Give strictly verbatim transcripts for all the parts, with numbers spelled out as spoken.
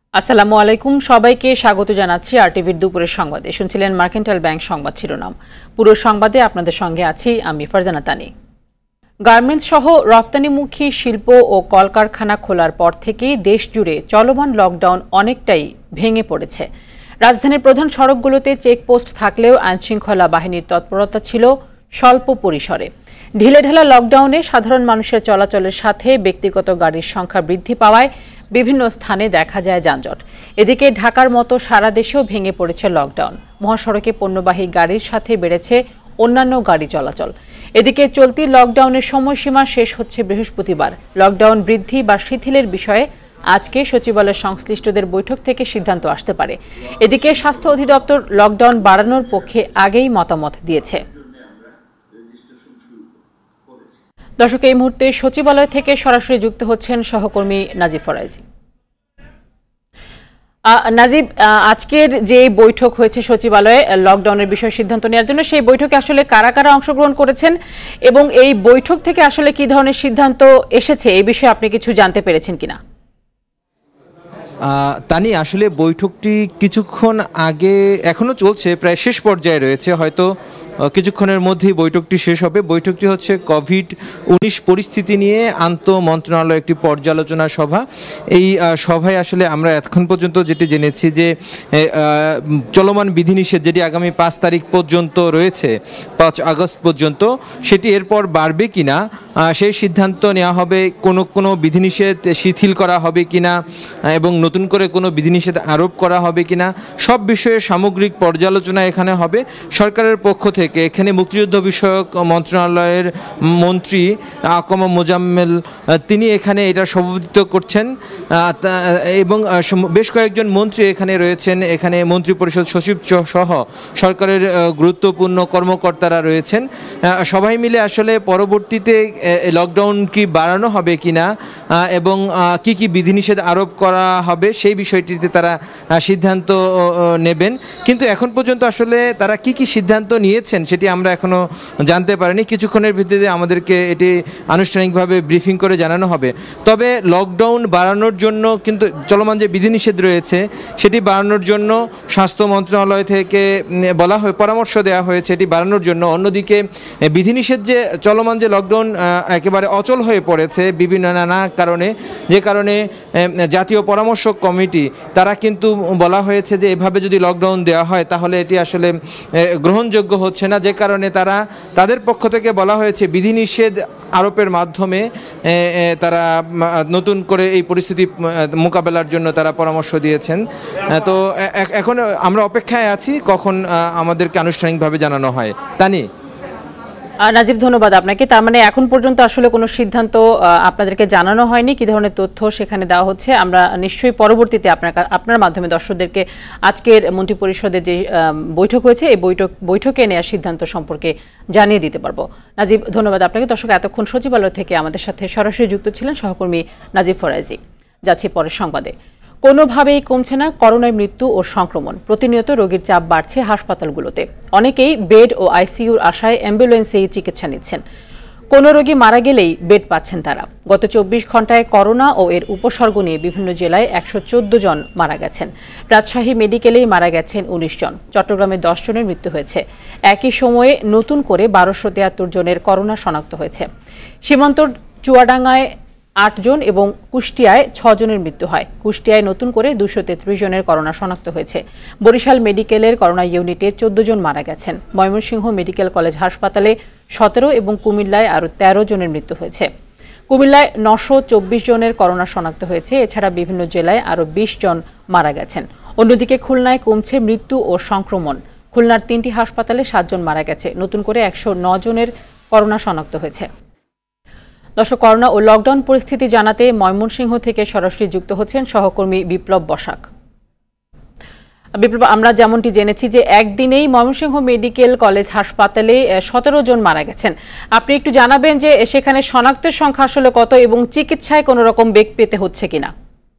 আসসালামু আলাইকুম সবাইকে স্বাগত জানাচ্ছি আরটিভির দুপুরের সংবাদে। শুনছিলেন মার্কেন্টাইল ব্যাংক সংবাদ শিরোনাম। পুরো সংবাদে আপনাদের সঙ্গে আছি আমি ফারজানা তানি। গার্মেন্টস সহ রপ্তানিমুখী শিল্প ও কলকারখানা খোলার পর থেকেই দেশ জুড়ে চলমান লকডাউন অনেকটাই ভেঙে পড়েছে। রাজধানীর প্রধান সড়কগুলোতে চেকপোস্ট থাকলেও আইনশৃঙ্খলা বাহিনীর তৎপরতা ছিল স্বল্প পরিসরে। ঢিলেঢালা লকডাউনে সাধারণ মানুষের চলাচলের সাথে ব্যক্তিগত গাড়ির সংখ্যা বৃদ্ধি পাওয়ায় বিভিন্ন স্থানে দেখা যায় যানজট। এদিকে ঢাকার মতো সারা দেশেও ভেঙে পড়েছে লকডাউন। মহাসড়কে পণ্যবাহী গাড়ির সাথে বেড়েছে অন্যান্য গাড়ি চলাচল। এদিকে চলতি লকডাউনের সময়সীমা শেষ হচ্ছে বৃহস্পতিবার। লকডাউন বৃদ্ধি বা শিথিলের বিষয়ে আজকে সচিবালয়ের সংশ্লিষ্টদের বৈঠক থেকে সিদ্ধান্ত আসতে পারে। এদিকে স্বাস্থ্য অধিদপ্তর লকডাউন বাড়ানোর পক্ষে আগেই মতামত দিয়েছে। দর্শক, এই মুহূর্তে সচিবালয় থেকে সরাসরি যুক্ত হচ্ছেন সহকর্মী নাজিব ফরাজি। নাজিব, আজকের যে বৈঠক হয়েছে সচিবালয়ে লকডাউনের বিষয়ে সিদ্ধান্ত নেওয়ার জন্য, সেই বৈঠকে আসলে কারা কারা অংশগ্রহণ করেছেন এবং এই বৈঠক থেকে আসলে কি ধরনের সিদ্ধান্ত এসেছে এই বিষয়ে আপনি কিছু জানতে পেরেছেন কিনা? তানি, আসলে বৈঠকটি কিছুক্ষণ আগে এখনো চলছে, প্রায় শেষ পর্যায়ে রয়েছে। হয়তো কিছুক্ষণের মধ্যেই বৈঠকটি শেষ হবে। বৈঠকটি হচ্ছে কোভিড উনিশ পরিস্থিতি নিয়ে আন্তঃ মন্ত্রণালয় একটি পর্যালোচনা সভা। এই সভায় আসলে আমরা এখন পর্যন্ত যেটি জেনেছি যে চলমান বিধিনিষেধ যেটি আগামী পাঁচ তারিখ পর্যন্ত রয়েছে, পাঁচ আগস্ট পর্যন্ত, সেটি এরপর বাড়বে কিনা সেই সিদ্ধান্ত নেওয়া হবে। কোনো কোনো বিধিনিষেধ শিথিল করা হবে কিনা এবং নতুন করে কোনো বিধিনিষেধ আরোপ করা হবে কিনা, সব বিষয়ে সামগ্রিক পর্যালোচনা এখানে হবে সরকারের পক্ষ থেকে। এখানে মুক্তিযুদ্ধ বিষয়ক মন্ত্রণালয়ের মন্ত্রী আকম মোজাম্মেল তিনি এখানে এটা সভাপতিত্ব করছেন এবং বেশ কয়েকজন মন্ত্রী এখানে রয়েছেন। এখানে মন্ত্রী পরিষদ সচিব সহ সরকারের গুরুত্বপূর্ণ কর্মকর্তারা রয়েছেন। সবাই মিলে আসলে পরবর্তীতে লকডাউন কি বাড়ানো হবে কিনা এবং কি কি বিধিনিষেধ আরোপ করা হবে সেই বিষয়টিতে তারা সিদ্ধান্ত নেবেন। কিন্তু এখন পর্যন্ত আসলে তারা কি কি সিদ্ধান্ত নিয়েছেন সেটি আমরা এখনো জানতে পারিনি। কিছুক্ষণের ভিতরে আমাদেরকে এটি আনুষ্ঠানিকভাবে ব্রিফিং করে জানানো হবে। তবে লকডাউন বাড়ানোর জন্য কিন্তু চলমান যে বিধিনিষেধ রয়েছে সেটি বাড়ানোর জন্য স্বাস্থ্য মন্ত্রণালয় থেকে বলা হয়, পরামর্শ দেওয়া হয়েছে এটি বাড়ানোর জন্য। অন্যদিকে বিধিনিষেধ যে চলমান যে লকডাউন একেবারে অচল হয়ে পড়েছে বিভিন্ন নানা কারণে, যে কারণে জাতীয় পরামর্শক কমিটি তারা কিন্তু বলা হয়েছে যে এভাবে যদি লকডাউন দেওয়া হয় তাহলে এটি আসলে গ্রহণযোগ্য হচ্ছে না, যে কারণে তারা তাদের পক্ষ থেকে বলা হয়েছে বিধিনিষেধ আরোপের মাধ্যমে তারা নতুন করে এই পরিস্থিতি মোকাবেলার জন্য তারা পরামর্শ দিয়েছেন। তো এখন আমরা অপেক্ষায় আছি কখন আমাদেরকে আনুষ্ঠানিকভাবে জানানো হয়। তানি। নাজিব, ধন্যবাদ আপনাকে। তার মানে এখন পর্যন্ত আসলে কোনো সিদ্ধান্ত আপনাদেরকে জানানো হয়নি, কি ধরনের তথ্য সেখানে দেওয়া হচ্ছে আমরা নিশ্চয়ই পরবর্তীতে আপনার আপনার মাধ্যমে দর্শকদেরকে আজকের মন্ত্রিপরিষদের যে বৈঠক হয়েছে এই বৈঠক বৈঠকে নেওয়ার সিদ্ধান্ত সম্পর্কে জানিয়ে দিতে পারবো। নাজিব, ধন্যবাদ আপনাকে। দর্শক, এতক্ষণ সচিবালয় থেকে আমাদের সাথে সরাসরি যুক্ত ছিলেন সহকর্মী নাজিব ফরাজি। যাচ্ছে পরের সংবাদে। কোনোভাবেই কমছে না করোনায় মৃত্যু ও সংক্রমণ। প্রতিনিয়ত রোগীর চাপ বাড়ছে হাসপাতালগুলোতে। অনেকেই বেড ও আইসিইউর আশায় অ্যাম্বুলেন্সেই চিকিৎসা নিচ্ছেন। কোনো রোগী মারা গেলেই বেড পাচ্ছেন তারা। গত চব্বিশ ঘন্টায় করোনা ও এর উপসর্গ নিয়ে বিভিন্ন জেলায় একশো চোদ্দ জন মারা গেছেন। রাজশাহী মেডিকেলেই মারা গেছেন উনিশ জন। চট্টগ্রামে দশ জনের মৃত্যু হয়েছে। একই সময়ে নতুন করে বারোশো তিয়াত্তর জনের করোনা শনাক্ত হয়েছে। সীমান্তর চুয়াডাঙ্গায় আট জন এবং কুষ্টিয়ায় ছ জনের মৃত্যু হয়। কুষ্টিয়ায় নতুন করে দুশো তেত্রিশ জনের করোনা শনাক্ত হয়েছে। বরিশাল মেডিকেলের করোনা ইউনিটে চোদ্দ জন মারা গেছেন। ময়মনসিংহ মেডিকেল কলেজ হাসপাতালে সতেরো এবং কুমিল্লায় আরও তেরো জনের মৃত্যু হয়েছে। কুমিল্লায় নশো চব্বিশ জনের করোনা শনাক্ত হয়েছে। এছাড়া বিভিন্ন জেলায় আরও বিশ জন মারা গেছেন। অন্যদিকে খুলনায় কমছে মৃত্যু ও সংক্রমণ। খুলনার তিনটি হাসপাতালে সাতজন মারা গেছে। নতুন করে একশো ন জনের করোনা শনাক্ত হয়েছে। দর্শক, করোনা ও লকডাউন পরিস্থিতি জানাতে ময়মনসিংহ থেকে সরাসরি যুক্ত হচ্ছেন সহকর্মী বিপ্লব বসাক। বিপ্লব, আমরা যেমনটি জেনেছি যে একদিনেই ময়মনসিংহ মেডিকেল কলেজ হাসপাতালে সতেরো জন মারা গেছেন। আপনি একটু জানাবেন যে সেখানে শনাক্তের সংখ্যা আসলে কত এবং চিকিৎসায় কোনো রকম বেগ পেতে হচ্ছে কিনা?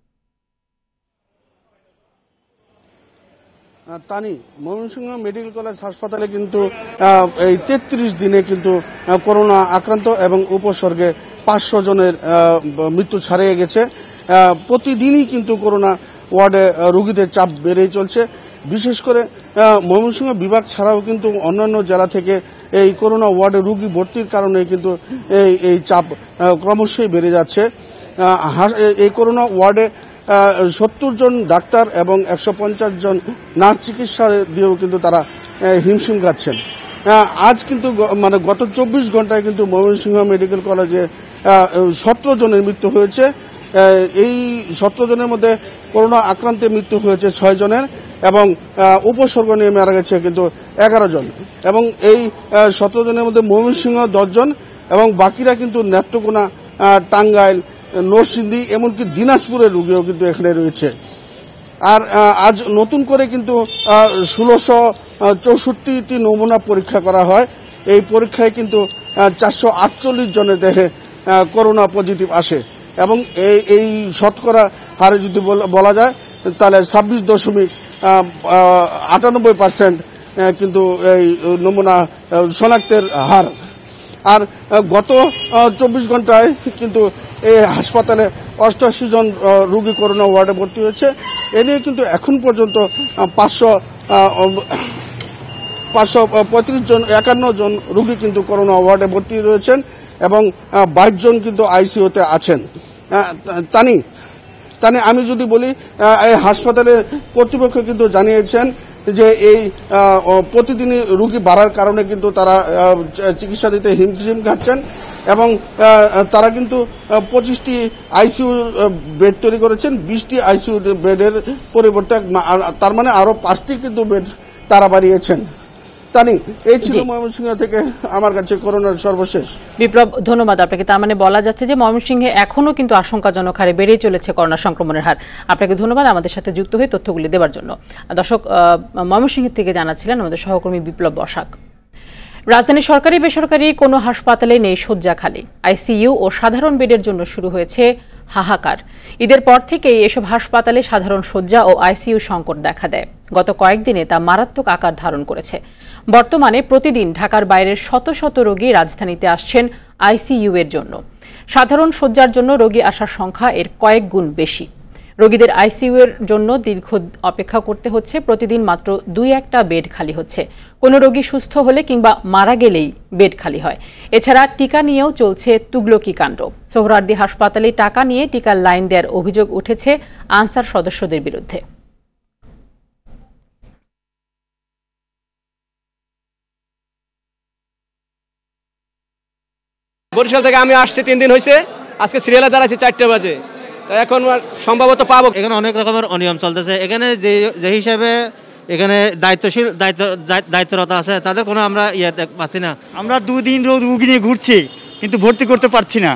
তানি, ময়মনসিংহ মেডিকেল কলেজ হাসপাতালে কিন্তু এই তেত্রিশ দিনে কিন্তু করোনা আক্রান্ত এবং উপসর্গে পাঁচশো জনের মৃত্যু ছাড়িয়ে গেছে। প্রতিদিনই কিন্তু করোনা ওয়ার্ডে রোগীদের চাপ বেড়েই চলছে। বিশেষ করে ময়মনসিংহ বিভাগ ছাড়াও কিন্তু অন্যান্য জেলা থেকে এই করোনা ওয়ার্ডে রোগী ভর্তির কারণে কিন্তু এই এই চাপ ক্রমশই বেড়ে যাচ্ছে। এই করোনা ওয়ার্ডে সত্তর জন ডাক্তার এবং একশো পঞ্চাশ জন নার্স চিকিৎসা দিয়েও কিন্তু তারা হিমশিম খাচ্ছেন। আজ কিন্তু মানে গত চব্বিশ ঘন্টায় কিন্তু ময়মনসিংহ মেডিকেল কলেজে সতেরো জনের মৃত্যু হয়েছে। এই সতেরো জনের মধ্যে করোনা আক্রান্তে মৃত্যু হয়েছে ছয় জনের এবং উপসর্গ নিয়ে মারা গেছে কিন্তু এগারো জন এবং এই সতেরো জনের মধ্যে ময়মনসিংহ দশ জন এবং বাকিরা কিন্তু নেত্রকোনা, টাঙ্গাইল, নরসিংদী এমনকি দিনাজপুরের রোগীও কিন্তু এখানে রয়েছে। আর আজ নতুন করে কিন্তু ষোলোশো চৌষট্টিটি নমুনা পরীক্ষা করা হয়। এই পরীক্ষায় কিন্তু চারশো আটচল্লিশ জনের দেহে করোনা পজিটিভ আসে এবং এই এই শতকরা হারে যদি বলা যায় তাহলে ছাব্বিশ দশমিক আটানব্বই পার্সেন্ট কিন্তু এই নমুনা শনাক্তের হার। আর গত চব্বিশ ঘন্টায় কিন্তু এই হাসপাতালে অষ্টআশি জন রোগী করোনা ওয়ার্ডে ভর্তি হয়েছে। এ নিয়ে কিন্তু এখন পর্যন্ত পাঁচশো পাঁচশো পঁয়ত্রিশ জন একান্ন জন রোগী কিন্তু করোনা ওয়ার্ডে ভর্তি রয়েছেন এবং বাইশ জন কিন্তু আইসিইউতে আছেন। তানি তানি আমি যদি বলি এই হাসপাতালের কর্তৃপক্ষ কিন্তু জানিয়েছেন যে এই প্রতিদিনই রোগী বাড়ার কারণে কিন্তু তারা চিকিৎসা দিতে হিমশিম খাচ্ছেন এবং তারা কিন্তু পঁচিশটি আইসিইউ বেড তৈরি করেছেন, বিশটি আইসিইউ বেডের পরিবর্তে তার মানে আরো পাঁচটি কিন্তু বেড তারা বাড়িয়েছেন। তানি, এই ছিল ময়মনসিংহ থেকে আমার কাছে করোনার সর্বশেষ। বিপ্লব, ধন্যবাদ আপনাকে। তার মানে বলা যাচ্ছে যে ময়মনসিংহে এখনো কিন্তু আশঙ্কাজনক হারে বেড়ে চলেছে করোনা সংক্রমণের হার। আপনাকে ধন্যবাদ আমাদের সাথে যুক্ত হয়ে তথ্যগুলি দেওয়ার জন্য। দর্শক, ময়মনসিংহ থেকে জানাচ্ছিলেন আমাদের সহকর্মী বিপ্লব বসাক। রাজধানী সরকারি বেসরকারি কোনো হাসপাতালে নেই শয্যা খালি। আইসিইউ ও সাধারণ বেডের জন্য শুরু হয়েছে হাহাকার। ঈদের পর থেকেই এসব হাসপাতালে সাধারণ শয্যা ও আইসিইউ সংকট দেখা দেয়। গত কয়েকদিনে তা মারাত্মক আকার ধারণ করেছে। বর্তমানে প্রতিদিন ঢাকার বাইরের শত শত রোগী রাজধানীতে আসছেন আইসিইউ এর জন্য। সাধারণ শয্যার জন্য রোগী আসার সংখ্যা এর কয়েক গুণ বেশি। রোগীদের আইসিইউ এর জন্য দীর্ঘ অপেক্ষা করতে হচ্ছে। প্রতিদিন মাত্র দুই একটা বেড খালি হচ্ছে। কোনো রোগী সুস্থ হলে কিংবা মারা গেলেই বেড খালি হয়। এছাড়া টিকা নিয়েও চলছে তুগলকি কাণ্ড। সোহরাওয়ার্দী হাসপাতালে টাকা নিয়ে টিকার লাইন দেওয়ার অভিযোগ উঠেছে আনসার সদস্যদের বিরুদ্ধে। বরিশাল থেকে আমি আসছি তিন দিন হয়েছে, আজকে সিরিয়ালে দাঁড়াচ্ছি চারটে বাজে, এখন সম্ভবত পাবো। এখানে অনেক রকমের অনিয়ম চলতেছে। এখানে যে যে হিসাবে এখানে দায়িত্বশীল দায়িত্ব দায়িত্বরত আছে তাদের কোনো আমরা ইয়ে পাচ্ছি না। আমরা দুদিন রোগী নিয়ে ঘুরছি কিন্তু ভর্তি করতে পারছি না।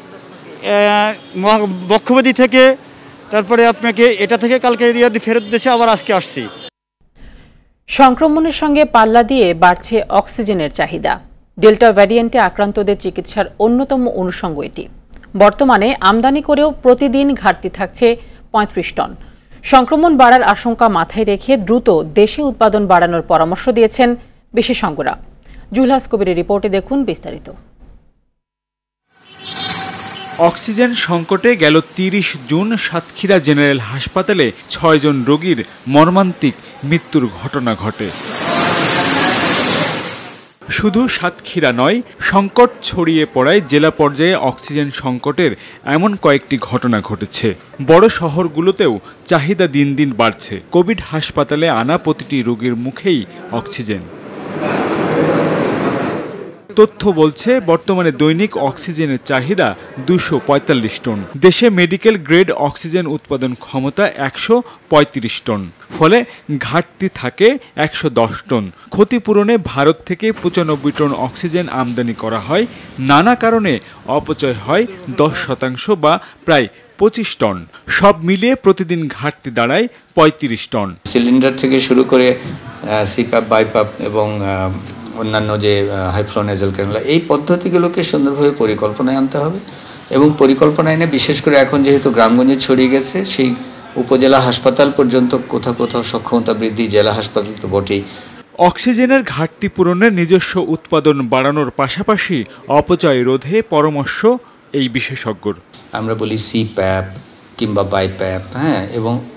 বক্ষব্যাধি থেকে তারপরে আপনাকে এটা থেকে কালকে ফেরত দেশে আবার আজকে আসছি। সংক্রমণের সঙ্গে পাল্লা দিয়ে বাড়ছে অক্সিজেনের চাহিদা। ডেল্টা ভ্যারিয়েন্টে আক্রান্তদের চিকিৎসার অন্যতম অনুষঙ্গ এটি। বর্তমানে আমদানি করেও প্রতিদিন ঘাটতি থাকছে পঁয়ত্রিশ টন। সংক্রমণ বাড়ার আশঙ্কা মাথায় রেখে দ্রুত দেশে উৎপাদন বাড়ানোর পরামর্শ দিয়েছেন বিশেষজ্ঞরা। জুলহাস কবিরের রিপোর্টে দেখুন বিস্তারিত। অক্সিজেন সংকটে গেল তিরিশ জুন সাতক্ষীরা জেনারেল হাসপাতালে ছয়জন রোগীর মর্মান্তিক মৃত্যুর ঘটনা ঘটে। শুধু সাতক্ষীরা নয়, সংকট ছড়িয়ে পড়ায় জেলা পর্যায়ে অক্সিজেন সংকটের এমন কয়েকটি ঘটনা ঘটেছে। বড় শহরগুলোতেও চাহিদা দিন দিন বাড়ছে। কোভিড হাসপাতালে আনা প্রতিটি রোগীর মুখেই অক্সিজেন। তথ্য বলছে বর্তমানে দৈনিক অক্সিজেনের চাহিদা দুশো পঁয়তাল্লিশ টন। দেশে মেডিকেল গ্রেড অক্সিজেন উৎপাদন ক্ষমতা একশো পঁয়ত্রিশ টন, ফলে ঘাটতি থাকে একশো দশ টন। ক্ষতিপূরণে ভারত থেকে পঁচানব্বই টন অক্সিজেন আমদানি করা হয়। নানা কারণে অপচয় হয় দশ শতাংশ বা প্রায় পঁচিশ টন। সব মিলিয়ে প্রতিদিন ঘাটতি দাঁড়ায় পঁয়ত্রিশ টন। সিলিন্ডার থেকে শুরু করে সিপ্যাপ, বাইপ্যাপ এবং অন্যান্য যে হাইফ্লো নেজাল ক্যানুলা, এই পদ্ধতিগুলোকে সুন্দরভাবে পরিকল্পনায় আনতে হবে এবং পরিকল্পনা এনে বিশেষ করে এখন যেহেতু গ্রামগঞ্জে ছড়িয়ে গেছে, সেই উপজেলা হাসপাতাল পর্যন্ত কোথাও কোথাও সক্ষমতা বৃদ্ধি, জেলা হাসপাতাল তো বটেই। অক্সিজেনের ঘাটতি পূরণে নিজস্ব উৎপাদন বাড়ানোর পাশাপাশি অপচয় রোধে পরামর্শ এই বিশেষজ্ঞর। আমরা বলি সিপ্যাপ কিংবা বাইপ্যাপ, হ্যাঁ, এবং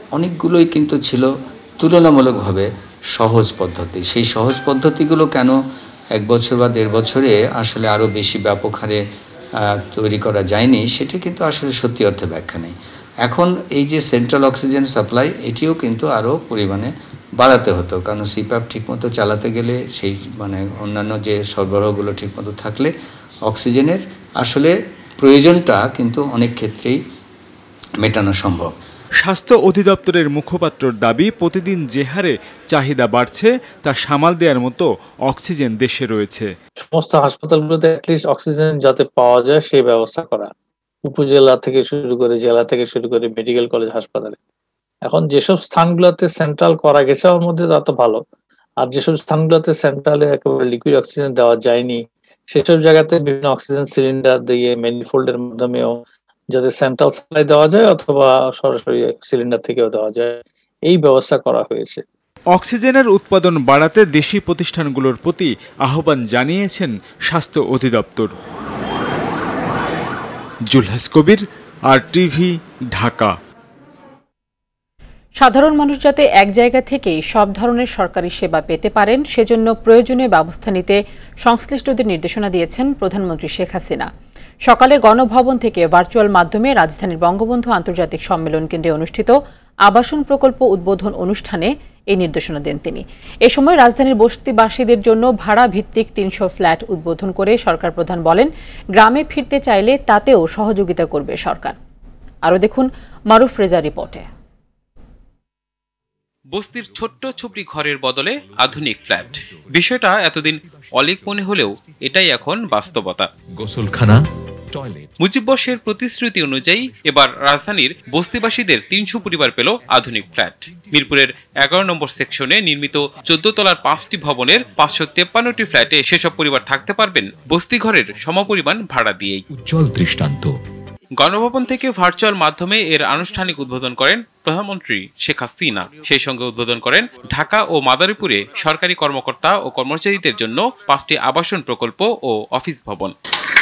অনেকগুলোই কিন্তু ছিল তুলনামূলকভাবে সহজ পদ্ধতি। সেই সহজ পদ্ধতিগুলো কেন এক বছর বা দেড় বছরে আসলে আরও বেশি ব্যাপক হারে তৈরি করা যায়নি, সেটা কিন্তু আসলে সত্যি অর্থে ব্যাখ্যা নেই। এখন এই যে সেন্ট্রাল অক্সিজেন সাপ্লাই, এটিও কিন্তু আরও পরিমাণে বাড়াতে হতো, কারণ সিপ্যাপ ঠিকমতো চালাতে গেলে সেই মানে অন্যান্য যে সরবরাহগুলো ঠিকমতো থাকলে অক্সিজেনের আসলে প্রয়োজনটা কিন্তু অনেক ক্ষেত্রেই মেটানো সম্ভব। স্বাস্থ্য অধিদপ্তরের মুখপাত্রর দাবি, প্রতিদিন যে হারে চাহিদা বাড়ছে তা সামাল দেওয়ার মতো অক্সিজেন দেশে রয়েছে। সমস্ত হাসপাতালগুলোতে অ্যাটলিস্ট অক্সিজেন যাতে পাওয়া যায় সেই ব্যবস্থা করা, উপজেলা থেকে শুরু করে জেলা থেকে শুরু করে মেডিকেল কলেজ হাসপাতালে। এখন যেসব স্থানগুলোতে সেন্ট্রাল করা গেছে ওর মধ্যে তা তো ভালো, আর যেসব স্থানগুলোতে সেন্ট্রালে একেবারে লিকুইড অক্সিজেন দেওয়া যায়নি সেসব জায়গাতে বিভিন্ন অক্সিজেন সিলিন্ডার দিয়ে ম্যানিফোল্ডের মাধ্যমেও যাতে সেন্ট্রাল সাপ্লাই দেওয়া যায় অথবা সরাসরি সিলিন্ডার থেকেও দেওয়া যায়, এই ব্যবস্থা করা হয়েছে। অক্সিজেনের উৎপাদন বাড়াতে দেশি প্রতিষ্ঠানগুলোর প্রতি আহ্বান জানিয়েছেন স্বাস্থ্য অধিদপ্তর। Zulhas Kabir, R TV, Dhaka. সাধারণ মানুষ যাতে এক জায়গা থেকেই সব ধরনের সরকারি সেবা পেতে পারেন সেজন্য প্রয়োজনীয় ব্যবস্থা নিতে সংশ্লিষ্টদের নির্দেশনা দিয়েছেন প্রধানমন্ত্রী শেখ হাসিনা। সকালে গণভবন থেকে ভার্চুয়াল মাধ্যমে রাজধানীর বঙ্গবন্ধু আন্তর্জাতিক সম্মেলন কেন্দ্রে অনুষ্ঠিত আবাসন প্রকল্প উদ্বোধন অনুষ্ঠানে এই নির্দেশনা দেন তিনি। এ সময় রাজধানীর বস্তিবাসীদের জন্য ভাড়া ভিত্তিক তিনশো ফ্ল্যাট উদ্বোধন করে সরকার প্রধান বলেন, গ্রামে ফিরতে চাইলে তাতেও সহযোগিতা করবে সরকার। আরও দেখুন মারুফ রেজা রিপোর্টে। বস্তির ছোট্ট ছুপড়ি ঘরের বদলে আধুনিক ফ্ল্যাট, বিষয়টা এতদিন অলীক মনে হলেও এটাই এখন বাস্তবতা। গোসলখানা, টয়লেট। মুজিব বর্ষের প্রতিশ্রুতি অনুযায়ী এবার রাজধানীর বস্তিবাসীদের তিনশো পরিবার পেল আধুনিক ফ্ল্যাট। মিরপুরের এগারো নম্বর সেকশনে নির্মিত চোদ্দ তলার পাঁচটি ভবনের পাঁচশো তেপ্পান্নটি ফ্ল্যাটে সেসব পরিবার থাকতে পারবেন বস্তি ঘরের সমপরিমাণ ভাড়া দিয়েই। উজ্জ্বল দৃষ্টান্ত। গণভবন থেকে ভার্চুয়াল মাধ্যমে এর আনুষ্ঠানিক উদ্বোধন করেন প্রধানমন্ত্রী শেখ হাসিনা। সেই সঙ্গে উদ্বোধন করেন ঢাকা ও মাদারীপুরে সরকারি কর্মকর্তা ও কর্মচারীদের জন্য পাঁচটি আবাসন প্রকল্প ও অফিস ভবন।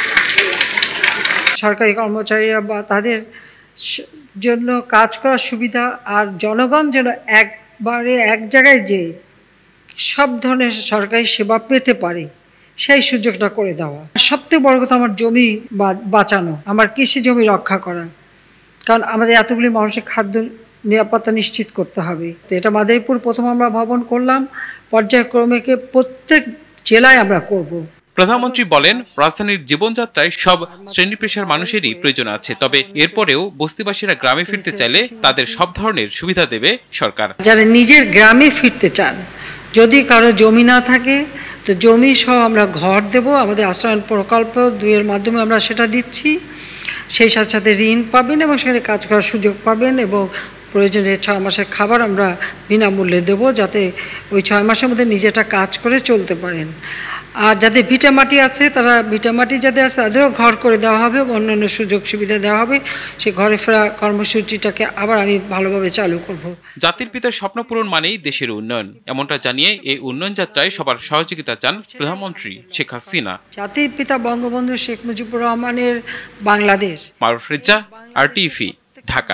সরকারি কর্মচারীরা বা তাদের জন্য কাজ করার সুবিধা, আর জনগণ যেন একবারে এক জায়গায় যে সব ধরনের সরকারি সেবা পেতে পারে সেই সুযোগটা করে দেওয়া। সবথেকে বড় কথা আমার জমি বাঁচানো, আমার কৃষি জমি রক্ষা করা, কারণ আমাদের এতগুলি মানুষের খাদ্য নিরাপত্তা নিশ্চিত করতে হবে। তো এটা মাদারীপুর প্রথম আমরা ভবন করলাম, পর্যায়ক্রমে প্রত্যেক জেলায় আমরা করব। প্রধানমন্ত্রী বলেন, রাজধানীর জীবনযাত্রায় সব শ্রেণী পেশার মানুষেরই প্রয়োজন আছে, তবে এরপরেও বস্তিবাসীরা গ্রামে ফিরতে চাইলে তাদের সব ধরনের সুবিধা দেবে সরকার। যারা নিজের গ্রামে ফিরতে চান, যদি কারো জমি না থাকে তো জমি সহ আমরা ঘর দেব। আমাদের আশ্রয়ণ প্রকল্প দুইয়ের মাধ্যমে আমরা সেটা দিচ্ছি। সেই সাথে সাথে ঋণ পাবেন এবং সেখানে কাজ করার সুযোগ পাবেন, এবং প্রয়োজনে ছয় মাসের খাবার আমরা বিনামূল্যে দেবো, যাতে ওই ছয় মাসের মধ্যে নিজেটা কাজ করে চলতে পারেন। আর যাদের ভিটামাটি আছে, তারা ভিটামাটি যাদের আছে তাদেরও ঘর করে দেওয়া হবে, অন্যান্য সুযোগ সুবিধা দেওয়া হবে। সে ঘরে ফেরা কর্মসূচিটাকে আবার আমি ভালোভাবে চালু করব। জাতির পিতার স্বপ্ন পূরণ মানেই দেশের উন্নয়ন, এমনটা জানিয়ে এই উন্নয়ন যাত্রায় সবার সহযোগিতা চান প্রধানমন্ত্রী শেখ হাসিনা। জাতির পিতা বঙ্গবন্ধু শেখ মুজিবুর রহমানের বাংলাদেশ। Maruf Reza, R TV, Dhaka.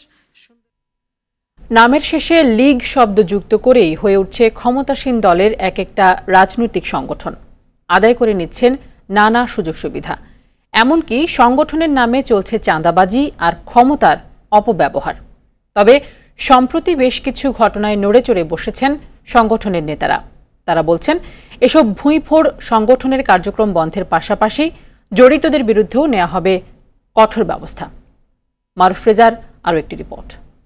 নামের শেষে লীগ শব্দ যুক্ত করেই হয়ে উঠছে ক্ষমতাসীন দলের এক একটা রাজনৈতিক সংগঠন। আদায় করে নিচ্ছেন নানা সুযোগ সুবিধা, এমনকি সংগঠনের নামে চলছে চাঁদাবাজি আর ক্ষমতার অপব্যবহার। তবে সম্প্রতি বেশ কিছু ঘটনায় নড়ে চড়ে বসেছেন সংগঠনের নেতারা। তারা বলছেন, এসব ভুঁইফোড় সংগঠনের কার্যক্রম বন্ধের পাশাপাশি জড়িতদের বিরুদ্ধেও নেওয়া হবে কঠোর ব্যবস্থা। মারুফ রেজার আরও একটি রিপোর্ট।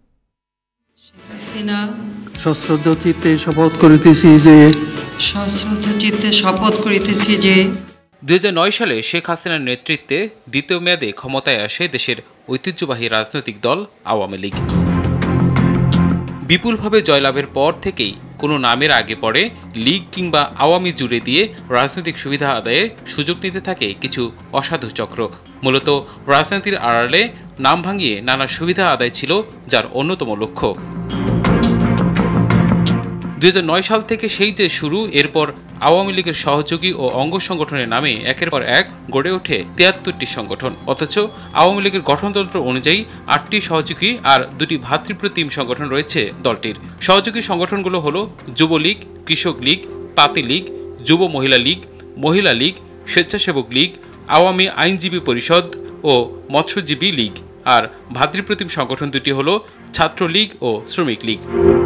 সশ্রদ্ধ চিত্তে শপথ করিতেছি যে সশ্রদ্ধ চিত্তে শপথ করিতেছি যে দুই হাজার নয় সালে শেখ হাসিনার নেতৃত্বে দ্বিতীয় মেয়াদে ক্ষমতায় আসে দেশের ঐতিহ্যবাহী রাজনৈতিক দল আওয়ামী লীগ। বিপুলভাবে জয়লাভের পর থেকেই কোনো নামের আগে পড়ে লীগ কিংবা আওয়ামী জুড়ে দিয়ে রাজনৈতিক সুবিধা আদায়ে সুযোগ নিতে থাকে কিছু অসাধু চক্র। মূলত রাজনীতির আড়ালে নাম ভাঙিয়ে নানা সুবিধা আদায় ছিল যার অন্যতম লক্ষ্য। দুই হাজার নয় সাল থেকে সেই যে শুরু, এরপর আওয়ামী লীগের সহযোগী ও অঙ্গ সংগঠনের নামে একের পর এক গড়ে ওঠে তিয়াত্তরটি সংগঠন। অথচ আওয়ামী লীগের গঠনতন্ত্র অনুযায়ী আটটি সহযোগী আর দুটি ভ্রাতৃপ্রতিম সংগঠন রয়েছে দলটির। সহযোগী সংগঠনগুলো হলো যুবলীগ, কৃষক লীগ, তাঁতি লীগ, যুব মহিলা লীগ, মহিলা লীগ, স্বেচ্ছাসেবক লীগ, আওয়ামী আইনজীবী পরিষদ ও মৎস্যজীবী লীগ। আর ভ্রাতৃপ্রতিম সংগঠন দুটি হলো ছাত্রলীগ ও শ্রমিক লীগ।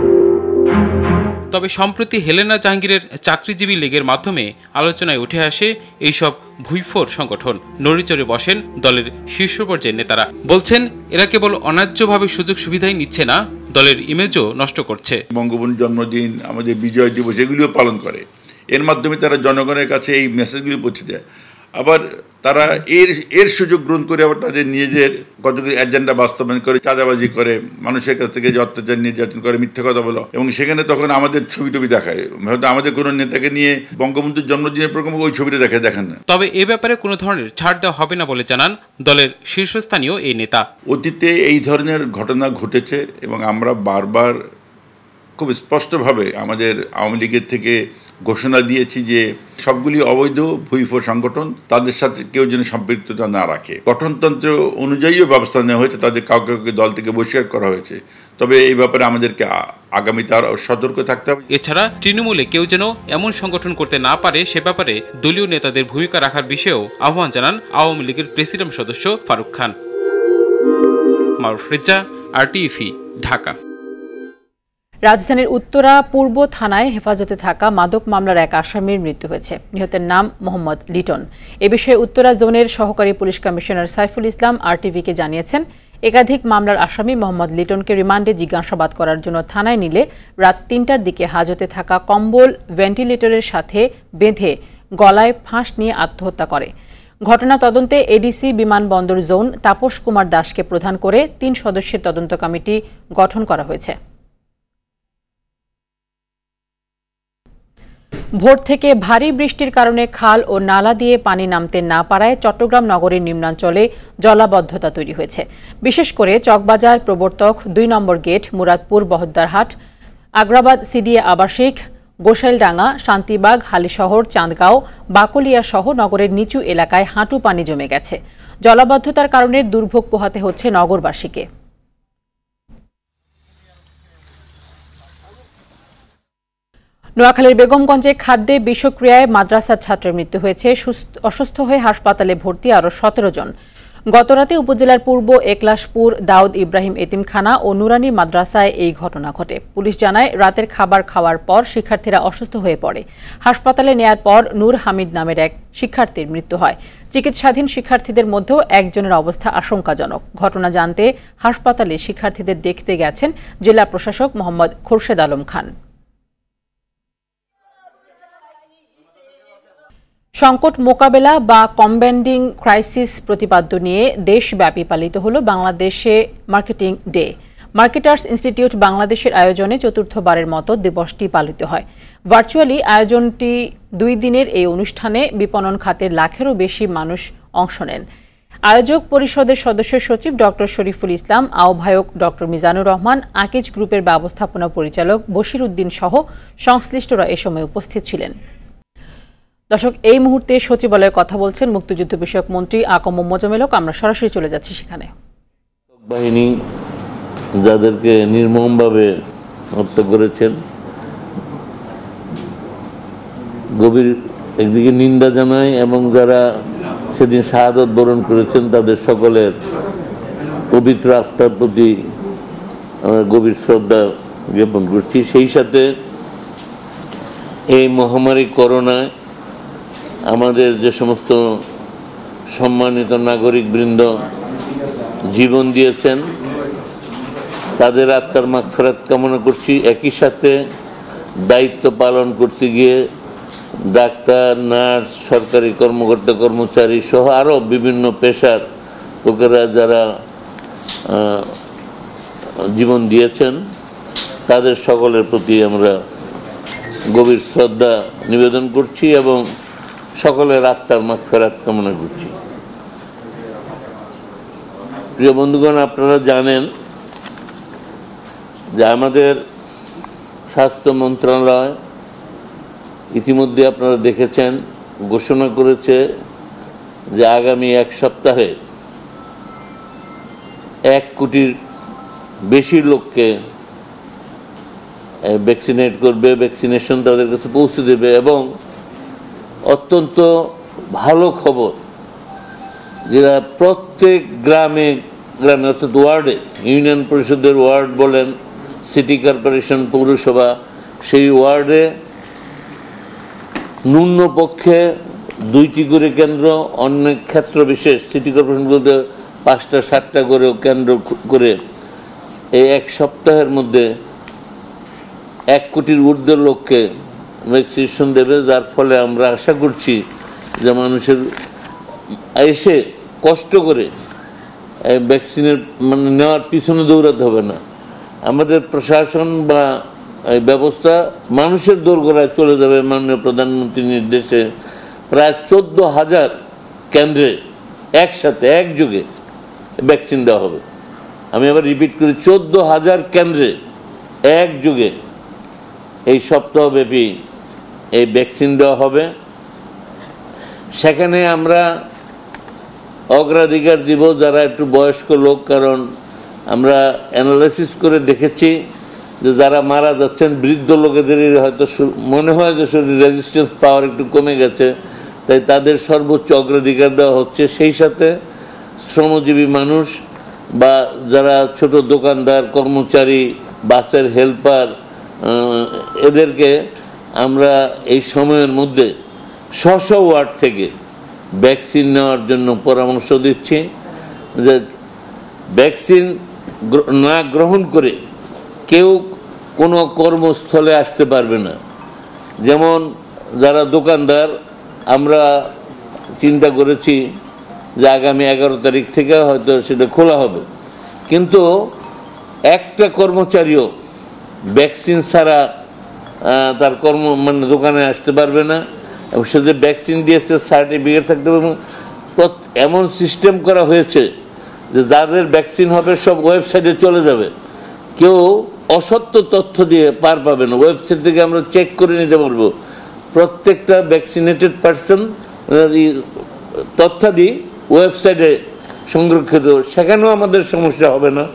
তবে সম্প্রতি হেলেনা জাহাঙ্গীরের চাকরিজীবী লীগের মাধ্যমে আলোচনায় উঠে আসে এইসব ভুইফোর সংগঠন। নড়িচড়ে বসেন দলের শীর্ষ পর্যায়ের নেতারা। বলছেন এরা কেবল অন্যায্যভাবে সুযোগ সুবিধাই নিচ্ছে না, দলের ইমেজও নষ্ট করছে। বঙ্গবন্ধুর জন্মদিন, আমাদের বিজয় দিবস এগুলিও পালন করে। এর মাধ্যমে তারা জনগণের কাছে এই মেসেজগুলি পৌঁছে দেয়। আবার তারা এর এর সুযোগ গ্রহণ করে আবার তাদের নিজেদের কতগুলি এজেন্ডা বাস্তবায়ন করে, চাঁদাবাজি করে, মানুষের কাছ থেকে যে অত্যাচার নির্যাতন করে, মিথ্যা কথা বলো, এবং সেখানে তখন আমাদের ছবি টবি দেখায়। হয়তো আমাদের কোনো নেতাকে নিয়ে বঙ্গবন্ধুর জন্মদিনের প্রোগ্রামে ওই ছবিটা দেখায় দেখেন না। তবে এ ব্যাপারে কোনো ধরনের ছাড় দেওয়া হবে না বলে জানান দলের শীর্ষস্থানীয় এই নেতা। অতীতে এই ধরনের ঘটনা ঘটেছে এবং আমরা বারবার খুব স্পষ্টভাবে আমাদের আওয়ামী লীগের থেকে ঘোষণা দিয়েছি যে সবগুলি অবৈধ ভুইফো সংগঠন, তাদের সাথে কেউ যেন সম্পৃক্ততা না রাখে। গঠনতন্ত্র অনুযায়ীও ব্যবস্থা নেওয়া হয়েছে, তাদের কাউকে কাউকে দল থেকে বহিষ্কার করা হয়েছে। তবে এই ব্যাপারে আমাদেরকে আগামীতে আরও সতর্ক থাকতে হবে। এছাড়া তৃণমূলে কেউ যেন এমন সংগঠন করতে না পারে সে ব্যাপারে দলীয় নেতাদের ভূমিকা রাখার বিষয়েও আহ্বান জানান আওয়ামী লীগের প্রেসিডিয়াম সদস্য ফারুক খান। মারুফ রেজা, আরটিভি, ঢাকা। রাজধানীর উত্তরা পূর্ব থানায় হেফাজতে থাকা মাদক মামলার এক আসামির মৃত্যু হয়েছে। নিহতের নাম মোহাম্মদ লিটন। এ বিষয়ে উত্তরা জোনের সহকারী পুলিশ কমিশনার সাইফুল ইসলাম আরটিভিকে জানিয়েছেন, একাধিক মামলার আসামি মোহাম্মদ লিটনকে রিমান্ডে জিজ্ঞাসাবাদ করার জন্য থানায় নিলে রাত তিনটার দিকে হাজতে থাকা কম্বল ভেন্টিলেটরের সাথে বেঁধে গলায় ফাঁস নিয়ে আত্মহত্যা করে। ঘটনা তদন্তে এডিসি বিমানবন্দর জোন তাপস কুমার দাসকে প্রধান করে তিন সদস্যের তদন্ত কমিটি গঠন করা হয়েছে। ভোর থেকে ভারী বৃষ্টির কারণে খাল ও নালা দিয়ে পানি নামতে না পারায় চট্টগ্রাম নগরের নিম্নাঞ্চলে জলাবদ্ধতা তৈরি হয়েছে। বিশেষ করে চকবাজার, প্রবর্তক, দুই নম্বর গেট, মুরাদপুর, বহদ্দারহাট, আগ্রাবাদ, সিডিএ আবাসিক, গোসাইলডাঙ্গা, শান্তিবাগ, হালিশহর, চাঁদগাঁও, বাকলিয়া সহ নগরের নিচু এলাকায় হাঁটু পানি জমে গেছে। জলাবদ্ধতার কারণে দুর্ভোগ পোহাতে হচ্ছে নগরবাসীকে। নোয়াখালীর বেগমগঞ্জে খাদ্যে বিষক্রিয়ায় মাদ্রাসার ছাত্রের মৃত্যু হয়েছে। অসুস্থ হয়ে হাসপাতালে ভর্তি আরও সতেরো জন। গতরাতে উপজেলার পূর্ব একলাশপুর দাউদ ইব্রাহিম এতিমখানা ও নুরানি মাদ্রাসায় এই ঘটনা ঘটে। পুলিশ জানায়, রাতের খাবার খাওয়ার পর শিক্ষার্থীরা অসুস্থ হয়ে পড়ে। হাসপাতালে নেয়ার পর নূর হামিদ নামের এক শিক্ষার্থীর মৃত্যু হয়। চিকিৎসাধীন শিক্ষার্থীদের মধ্যেও একজনের অবস্থা আশঙ্কাজনক। ঘটনা জানতে হাসপাতালে শিক্ষার্থীদের দেখতে গেছেন জেলা প্রশাসক মোহাম্মদ খোরশেদ আলম খান। সংকট মোকাবেলা বা কমব্যান্ডিং ক্রাইসিস প্রতিপাদ্য নিয়ে দেশব্যাপী পালিত হল বাংলাদেশে মার্কেটিং ডে। মার্কেটার্স ইনস্টিটিউট বাংলাদেশের আয়োজনে চতুর্থবারের মতো দিবসটি পালিত হয়। ভার্চুয়ালি আয়োজনটি দুই দিনের এই অনুষ্ঠানে বিপণন খাতের লাখেরও বেশি মানুষ অংশ নেন। আয়োজক পরিষদের সদস্য সচিব ডক্টর শরীফুল ইসলাম, আহ্বায়ক ডক্টর মিজানুর রহমান, আকিজ গ্রুপের ব্যবস্থাপনা পরিচালক বশির উদ্দিন সহ সংশ্লিষ্টরা এ সময় উপস্থিত ছিলেন। দর্শক, এই মুহূর্তে সচিবালয়ে কথা বলছেন মুক্তিযুদ্ধ বিষয়ক মন্ত্রী আকম মোজাম্মেল হক। আমরা সরাসরি চলে যাচ্ছি সেখানে। বাহিনী যাদেরকে নির্মমভাবে হত্যা করেছেন, গভীর একদিকে নিন্দা জানাই এবং যারা সেদিন শাহাদত বরণ করেছেন তাদের সকলের পবিত্র আত্মার প্রতি আমরা গভীর শ্রদ্ধা জ্ঞাপন করছি। সেই সাথে এই মহামারী করোনায় আমাদের যে সমস্ত সম্মানিত নাগরিকবৃন্দ জীবন দিয়েছেন তাদের আত্মার মাগফিরাত কামনা করছি। একই সাথে দায়িত্ব পালন করতে গিয়ে ডাক্তার, নার্স, সরকারি কর্মকর্তা কর্মচারী সহ আরও বিভিন্ন পেশার লোকেরা যারা জীবন দিয়েছেন তাদের সকলের প্রতি আমরা গভীর শ্রদ্ধা নিবেদন করছি এবং সকলের আত্মার মাগফিরাত কামনা করছি। প্রিয় বন্ধুগণ, আপনারা জানেন যে আমাদের স্বাস্থ্য মন্ত্রণালয় ইতিমধ্যে আপনারা দেখেছেন ঘোষণা করেছে যে আগামী এক সপ্তাহে এক কোটির বেশি লোককে ভ্যাকসিনেট করবে, ভ্যাকসিনেশন তাদের কাছে পৌঁছে দেবে। এবং অত্যন্ত ভালো খবর, যেটা প্রত্যেক গ্রামে গ্রামে অর্থাৎ ওয়ার্ডে, ইউনিয়ন পরিষদের ওয়ার্ড বলেন, সিটি কর্পোরেশন, পৌরসভা, সেই ওয়ার্ডে ন্যূনপক্ষে দুইটি করে কেন্দ্র, অনেক ক্ষেত্র বিশেষ সিটি কর্পোরেশনগুলোতে পাঁচটা সাতটা করে কেন্দ্র করে এই এক সপ্তাহের মধ্যে এক কোটির ঊর্ধ্বে লোককে ভ্যাকসিনেশন দেবে, যার ফলে আমরা আশা করছি যে মানুষের এসে কষ্ট করে ভ্যাকসিনের মানে নেওয়ার পিছনে দৌড়াতে হবে না। আমাদের প্রশাসন বা এই ব্যবস্থা মানুষের দোরগোড়ায় চলে যাবে। মাননীয় প্রধানমন্ত্রীর নির্দেশে প্রায় চোদ্দ হাজার কেন্দ্রে একসাথে একযোগে ভ্যাকসিন দেওয়া হবে। আমি আবার রিপিট করি, চোদ্দ হাজার কেন্দ্রে একযোগে এই সপ্তাহব্যাপী এই ভ্যাকসিন দেওয়া হবে। সেখানে আমরা অগ্রাধিকার দিব যারা একটু বয়স্ক লোক, কারণ আমরা অ্যানালাইসিস করে দেখেছি যে যারা মারা যাচ্ছেন বৃদ্ধ লোকেদের হয়তো মনে হয় যে শরীর রেজিস্ট্যান্স পাওয়ার একটু কমে গেছে, তাই তাদের সর্বোচ্চ অগ্রাধিকার দেওয়া হচ্ছে। সেই সাথে শ্রমজীবী মানুষ বা যারা ছোট দোকানদার, কর্মচারী, বাসের হেল্পার, এদেরকে আমরা এই সময়ের মধ্যে স্ব স্ব ওয়ার্ড থেকে ভ্যাকসিন নেওয়ার জন্য পরামর্শ দিচ্ছি। যে ভ্যাকসিন না গ্রহণ করে কেউ কোনো কর্মস্থলে আসতে পারবে না। যেমন যারা দোকানদার, আমরা চিন্তা করেছি যে আগামী এগারো তারিখ থেকে হয়তো সেটা খোলা হবে, কিন্তু একটা কর্মচারীও ভ্যাকসিন ছাড়া তার কর্ম মানে দোকানে আসতে পারবে না। এবং সে যে ভ্যাকসিন দিয়েছে সার্টিফিকেট থাকতে হবে। এবং এমন সিস্টেম করা হয়েছে যে যাদের ভ্যাকসিন হবে সব ওয়েবসাইটে চলে যাবে, কেউ অসত্য তথ্য দিয়ে পার পাবে না। ওয়েবসাইট থেকে আমরা চেক করে নিতে পারবো প্রত্যেকটা ভ্যাকসিনেটেড পার্সন তথ্যাদি ওয়েবসাইটে সংরক্ষিত, সেখানেও আমাদের সমস্যা হবে না।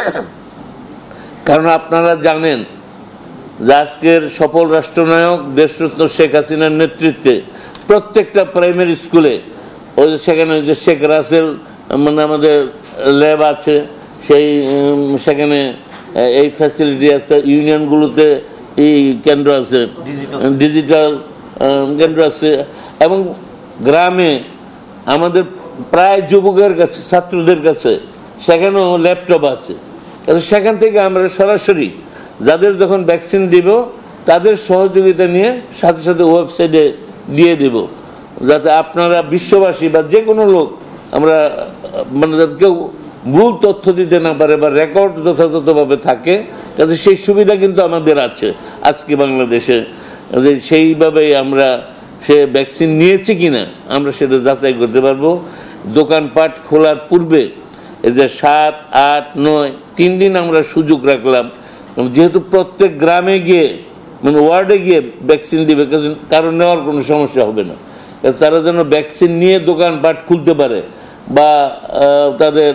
কারণ আপনারা জানেন যে আজকের সফল রাষ্ট্রনায়ক দেশরত্ন শেখ হাসিনার নেতৃত্বে প্রত্যেকটা প্রাইমারি স্কুলে ওই সেখানে যে শেখ রাসেল মানে আমাদের ল্যাব আছে, সেই সেখানে এই ফ্যাসিলিটি আছে। ইউনিয়নগুলোতে এই কেন্দ্র আছে, ডিজিটাল কেন্দ্র আছে। এবং গ্রামে আমাদের প্রায় যুবকের কাছে, ছাত্রদের কাছে সেখানেও ল্যাপটপ আছে। সেখান থেকে আমরা সরাসরি যাদের যখন ভ্যাকসিন দিব তাদের সহযোগিতা নিয়ে সাথে সাথে ওয়েবসাইটে দিয়ে দেব, যাতে আপনারা বিশ্ববাসী বা যে কোনো লোক আমরা মানে কেউ ভুল তথ্য দিতে না পারে বা রেকর্ড যথাযথভাবে থাকে। কাজে সেই সুবিধা কিন্তু আমাদের আছে আজকে বাংলাদেশে, যে সেইভাবেই আমরা সে ভ্যাকসিন নিয়েছে কিনা আমরা সেটা যাচাই করতে পারবো। দোকানপাট খোলার পূর্বে এই যে সাত আট নয় তিন দিন আমরা সুযোগ রাখলাম, যেহেতু প্রত্যেক গ্রামে গিয়ে মানে ওয়ার্ডে গিয়ে ভ্যাকসিন দিবে, কারণ নেওয়ার কোনো সমস্যা হবে না। তারা যেন ভ্যাকসিন নিয়ে দোকানপাট খুলতে পারে বা তাদের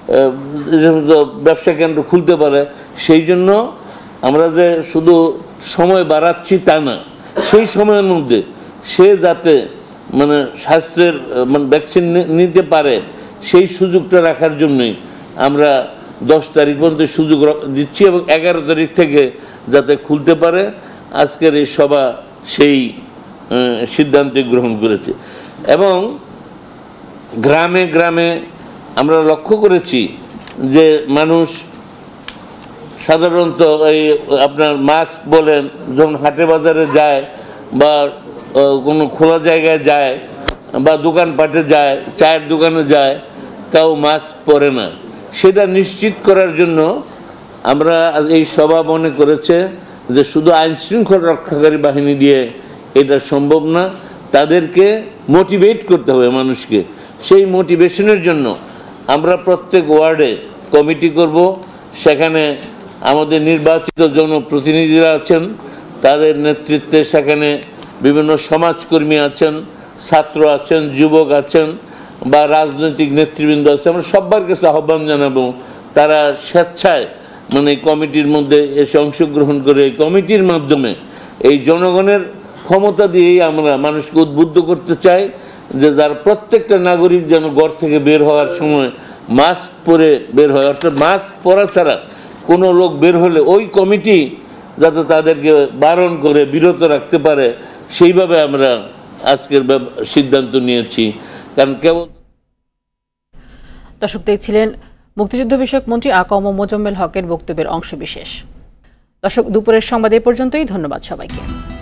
ব্যবসা কেন্দ্র খুলতে পারে। সেই জন্য আমরা যে শুধু সময় বাড়াচ্ছি তা না, সেই সময়ের মধ্যে সে যাতে মানে স্বাস্থ্যের মানে ভ্যাকসিন নিতে পারে সেই সুযোগটা রাখার জন্যই আমরা দশ তারিখ পর্যন্ত সুযোগ দিচ্ছি এবং এগারো তারিখ থেকে যাতে খুলতে পারে। আজকের এই সভা সেই সিদ্ধান্ত গ্রহণ করেছে। এবং গ্রামে গ্রামে আমরা লক্ষ্য করেছি যে মানুষ সাধারণত এই আপনার মাস্ক বলেন, যখন হাটে বাজারে যায় বা কোনো খোলা জায়গায় যায় বা দোকানপাটে যায়, চায়ের দোকানে যায়, কেউ মাস্ক পরে না। সেটা নিশ্চিত করার জন্য আমরা এই সভা মনে করেছে যে শুধু আইন শৃঙ্খলা রক্ষাকারী বাহিনী দিয়ে এটা সম্ভব না, তাদেরকে মোটিভেট করতে হবে মানুষকে। সেই মোটিভেশনের জন্য আমরা প্রত্যেক ওয়ার্ডে কমিটি করব, সেখানে আমাদের নির্বাচিত জনপ্রতিনিধিরা আছেন, তাদের নেতৃত্বে সেখানে বিভিন্ন সমাজকর্মী আছেন, ছাত্র আছেন, যুবক আছেন বা রাজনৈতিক নেতৃবৃন্দ আছে, আমরা সবার কাছে আহ্বান জানাবো তারা স্বেচ্ছায় মানে কমিটির মধ্যে এসে অংশগ্রহণ করে এই কমিটির মাধ্যমে এই জনগণের ক্ষমতা দিয়েই আমরা মানুষকে উদ্বুদ্ধ করতে চাই যে যার প্রত্যেকটা নাগরিক যেন ঘর থেকে বের হওয়ার সময় মাস্ক পরে বের হয়, অর্থাৎ মাস্ক পরা ছাড়া কোনো লোক বের হলে ওই কমিটি যাতে তাদেরকে বারণ করে বিরত রাখতে পারে, সেইভাবে আমরা আজকের সিদ্ধান্ত নিয়েছি। কারণ কেবল দর্শক দেখছিলেন মুক্তিযুদ্ধ বিষয়ক মন্ত্রী আকম মোজাম্মেল হকের বক্তব্যের অংশবিশেষ। দর্শক দুপুরের সংবাদ এ পর্যন্তই, ধন্যবাদ সবাইকে।